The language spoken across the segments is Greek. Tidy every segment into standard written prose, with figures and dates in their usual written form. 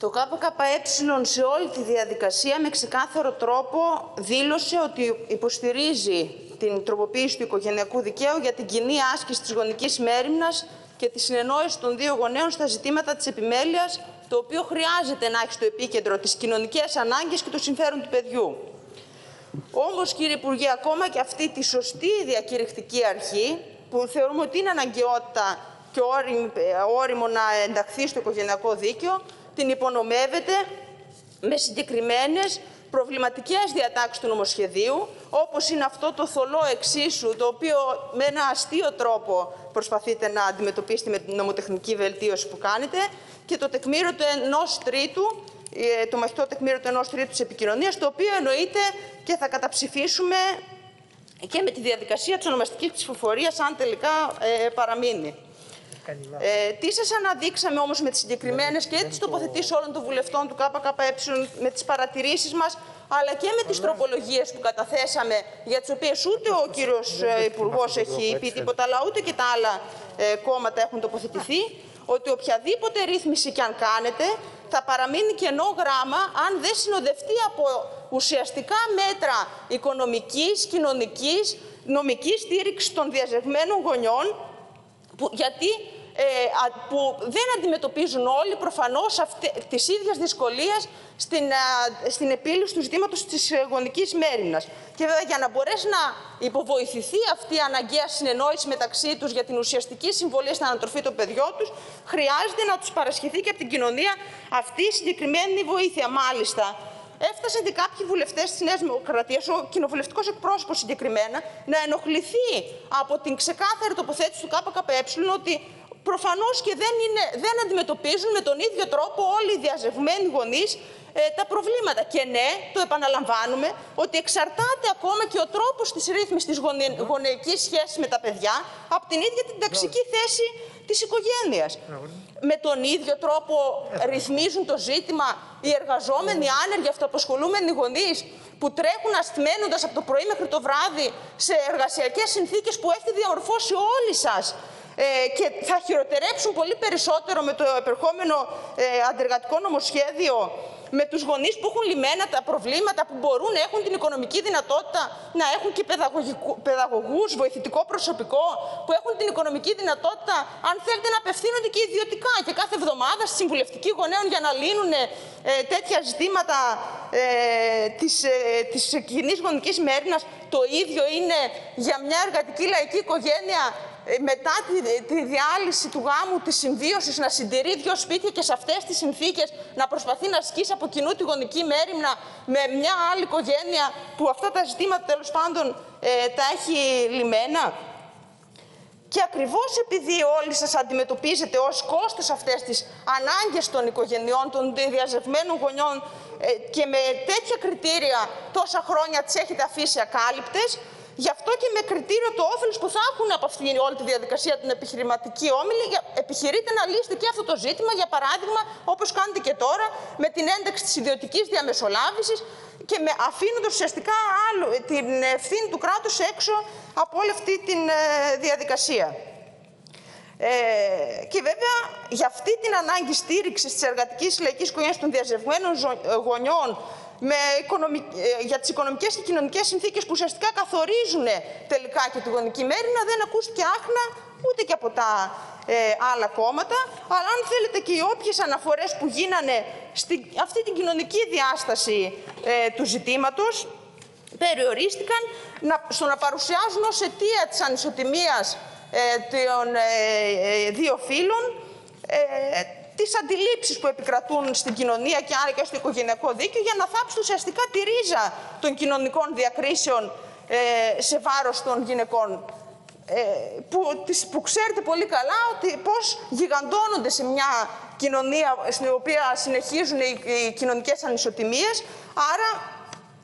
Το ΚΚΕ σε όλη τη διαδικασία με ξεκάθαρο τρόπο δήλωσε ότι υποστηρίζει την τροποποίηση του οικογενειακού δικαίου για την κοινή άσκηση της γονικής μέριμνας και τη συνεννόηση των δύο γονέων στα ζητήματα της επιμέλειας, το οποίο χρειάζεται να έχει στο επίκεντρο τις κοινωνικές ανάγκες και το συμφέρον του παιδιού. Όμως, κύριε Υπουργέ, ακόμα και αυτή τη σωστή διακηρυκτική αρχή, που θεωρούμε ότι είναι αναγκαιότητα και όριμο να ενταχθεί στο οικογενειακό δίκαιο, την υπονομεύεται με συγκεκριμένες προβληματικές διατάξεις του νομοσχεδίου, όπως είναι αυτό το θολό εξίσου, το οποίο με ένα αστείο τρόπο προσπαθείτε να αντιμετωπίσετε με την νομοτεχνική βελτίωση που κάνετε, και το τεκμήριο του 1/3, το μαχητό τεκμήριο του 1/3 της επικοινωνίας, το οποίο εννοείται και θα καταψηφίσουμε και με τη διαδικασία της ονομαστικής ψηφοφορίας, αν τελικά παραμείνει. Τι σας αναδείξαμε όμως με τις συγκεκριμένες και τις τοποθετήσεις όλων των βουλευτών του ΚΚΕ, με τις παρατηρήσεις μας, αλλά και με τις τροπολογίες που καταθέσαμε, για τις οποίες ούτε ο κύριος Υπουργός έχει πει τίποτα, αλλά ούτε και τα άλλα κόμματα έχουν τοποθετηθεί, ότι οποιαδήποτε ρύθμιση κι αν κάνετε θα παραμείνει κενό γράμμα αν δεν συνοδευτεί από ουσιαστικά μέτρα οικονομικής, κοινωνικής, νομικής στήριξης των διαζευμένων γονιών, γιατί που δεν αντιμετωπίζουν όλοι προφανώς της ίδιας δυσκολίας στην επίλυση του ζητήματος της γονικής μέριμνας. Και βέβαια, για να μπορέσει να υποβοηθηθεί αυτή η αναγκαία συνεννόηση μεταξύ τους για την ουσιαστική συμβολή στην ανατροφή των παιδιών τους, χρειάζεται να τους παρασχεθεί και από την κοινωνία αυτή η συγκεκριμένη βοήθεια. Μάλιστα, έφτασαν και κάποιοι βουλευτές της Νέας Δημοκρατίας, ο κοινοβουλευτικός εκπρόσωπος συγκεκριμένα, να ενοχληθεί από την ξεκάθαρη τοποθέτηση του ΚΚΕ ότι προφανώς και δεν αντιμετωπίζουν με τον ίδιο τρόπο όλοι οι διαζευμένοι γονείς τα προβλήματα. Και ναι, το επαναλαμβάνουμε, ότι εξαρτάται ακόμα και ο τρόπος της ρύθμισης της γονεϊκής σχέσης με τα παιδιά από την ίδια την ταξική θέση της οικογένειας. Με τον ίδιο τρόπο ρυθμίζουν το ζήτημα οι εργαζόμενοι, άνεργοι, αυτοαπασχολούμενοι γονείς, που τρέχουν ασθμένοντας από το πρωί μέχρι το βράδυ σε εργασιακές συνθήκες που έχετε διαμορφώσει όλοι σας, και θα χειροτερέψουν πολύ περισσότερο με το επερχόμενο αντεργατικό νομοσχέδιο, με τους γονείς που έχουν λυμμένα τα προβλήματα, που μπορούν να έχουν την οικονομική δυνατότητα να έχουν και παιδαγωγούς, βοηθητικό προσωπικό, που έχουν την οικονομική δυνατότητα, αν θέλετε, να απευθύνονται και ιδιωτικά και κάθε εβδομάδα στη συμβουλευτική γονέων για να λύνουν τέτοια ζητήματα της κοινής γονικής μέριμνας. Το ίδιο είναι για μια εργατική λαϊκή οικογένεια μετά τη διάλυση του γάμου, της συμβίωσης, να συντηρεί δύο σπίτια και σε αυτές τις συνθήκες να προσπαθεί να ασκήσει από κοινού τη γονική μέριμνα με μια άλλη οικογένεια που αυτά τα ζητήματα τέλος πάντων τα έχει λυμμένα. Και ακριβώς επειδή όλοι σας αντιμετωπίζετε ως κόστος αυτές τις ανάγκες των οικογενειών, των διαζευμένων γονιών, και με τέτοια κριτήρια τόσα χρόνια τις έχετε αφήσει ακάλυπτες, γι' αυτό και με κριτήριο το όφελος που θα έχουν από αυτήν όλη τη διαδικασία την επιχειρηματική όμιλη, επιχειρείτε να λύσετε και αυτό το ζήτημα, για παράδειγμα, όπως κάνετε και τώρα, με την ένταξη της ιδιωτικής διαμεσολάβησης και αφήνοντας ουσιαστικά την ευθύνη του κράτους έξω από όλη αυτή τη διαδικασία. Και βέβαια, για αυτή την ανάγκη στήριξης της εργατικής λαϊκής οικογένειας των διαζευμένων γονιών, για τις οικονομικές και κοινωνικές συνθήκες που ουσιαστικά καθορίζουν τελικά και τη γονική μέριμνα, δεν ακούστηκε άχνα ούτε και από τα άλλα κόμματα. Αλλά αν θέλετε, και οι όποιες αναφορές που γίνανε αυτή την κοινωνική διάσταση του ζητήματος περιορίστηκαν στο να παρουσιάζουν ως αιτία της ανισοτιμίας των δύο φύλων τις αντιλήψεις που επικρατούν στην κοινωνία και άρα και στο οικογενειακό δίκαιο, για να θάψουν ουσιαστικά τη ρίζα των κοινωνικών διακρίσεων σε βάρος των γυναικών. Που ξέρετε πολύ καλά ότι πώς γιγαντώνονται σε μια κοινωνία στην οποία συνεχίζουν οι κοινωνικές ανισοτιμίες. Άρα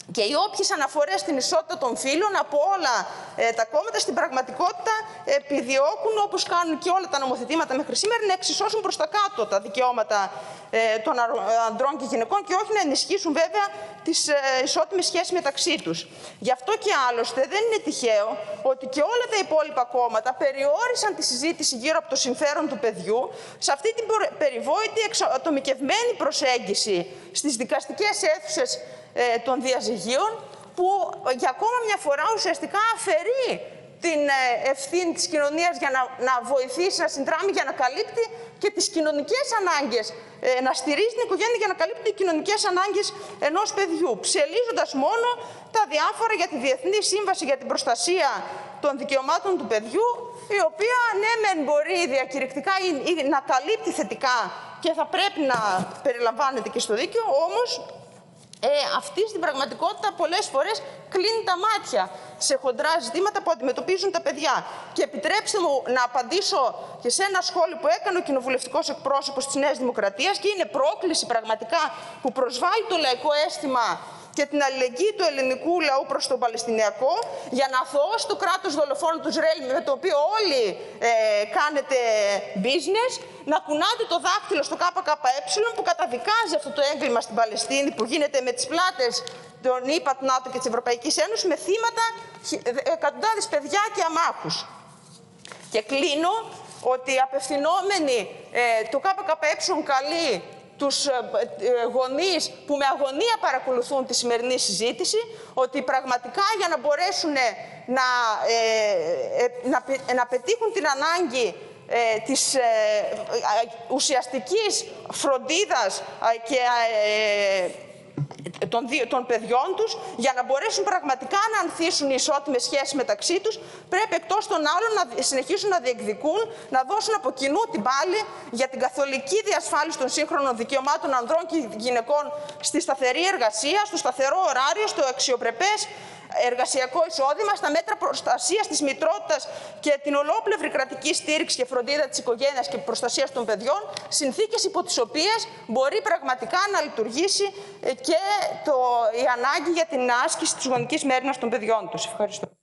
Και οι όποιες αναφορές στην ισότητα των φύλων από όλα τα κόμματα στην πραγματικότητα επιδιώκουν, όπως κάνουν και όλα τα νομοθετήματα μέχρι σήμερα, να εξισώσουν προς τα κάτω τα δικαιώματα των ανδρών και γυναικών και όχι να ενισχύσουν βέβαια τις ισότιμες σχέσεις μεταξύ τους. Γι' αυτό και άλλωστε δεν είναι τυχαίο ότι και όλα τα υπόλοιπα κόμματα περιόρισαν τη συζήτηση γύρω από το συμφέρον του παιδιού σε αυτή την περιβόητη εξατομικευμένη προσέγγιση στις δικαστικές αίθουσες των διαζυγίων, που για ακόμα μια φορά ουσιαστικά αφαιρεί την ευθύνη της κοινωνίας για να βοηθήσει, να συνδράμει, για να καλύπτει και τις κοινωνικές ανάγκες, να στηρίζει την οικογένεια για να καλύπτει τις κοινωνικές ανάγκες ενός παιδιού, ψελίζοντας μόνο τα διάφορα για τη Διεθνή Σύμβαση για την Προστασία των Δικαιωμάτων του Παιδιού, η οποία ναι μεν μπορεί διακηρυκτικά ή να καλύπτει θετικά και θα πρέπει να περιλαμβάνεται και στο δίκαιο, όμως αυτή στην πραγματικότητα πολλές φορές κλείνει τα μάτια σε χοντρά ζητήματα που αντιμετωπίζουν τα παιδιά. Και επιτρέψτε μου να απαντήσω και σε ένα σχόλιο που έκανε ο κοινοβουλευτικός εκπρόσωπος της Νέας Δημοκρατίας, και είναι πρόκληση πραγματικά που προσβάλλει το λαϊκό αίσθημα και την αλληλεγγύη του ελληνικού λαού προς τον Παλαιστινιακό, για να αθωώσει το κράτος δολοφόνο του Ισραήλ, με το οποίο όλοι κάνετε business, να κουνάτε το δάχτυλο στο ΚΚΕ που καταδικάζει αυτό το έγκλημα στην Παλαιστίνη που γίνεται με τις πλάτες των ΗΠΑ, του ΝΑΤΟ και της Ευρωπαϊκής Ένωσης, με θύματα εκατοντάδες παιδιά και αμάχους. Και κλείνω ότι απευθυνόμενοι το ΚΚΕ καλεί τους γονείς που με αγωνία παρακολουθούν τη σημερινή συζήτηση, ότι πραγματικά για να μπορέσουν να πετύχουν την ανάγκη της ουσιαστικής φροντίδας και των παιδιών τους, για να μπορέσουν πραγματικά να ανθίσουν οι ισότιμες σχέσεις μεταξύ τους, πρέπει εκτός των άλλων να συνεχίσουν να διεκδικούν, να δώσουν από κοινού την πάλη για την καθολική διασφάλιση των σύγχρονων δικαιωμάτων ανδρών και γυναικών στη σταθερή εργασία, στο σταθερό ωράριο, στο αξιοπρεπές εργασιακό εισόδημα, στα μέτρα προστασίας της μητρότητας και την ολόπλευρη κρατική στήριξη και φροντίδα της οικογένειας και προστασίας των παιδιών, συνθήκες υπό τις οποίες μπορεί πραγματικά να λειτουργήσει και η ανάγκη για την άσκηση της γονικής μέριμνας των παιδιών τους. Ευχαριστώ.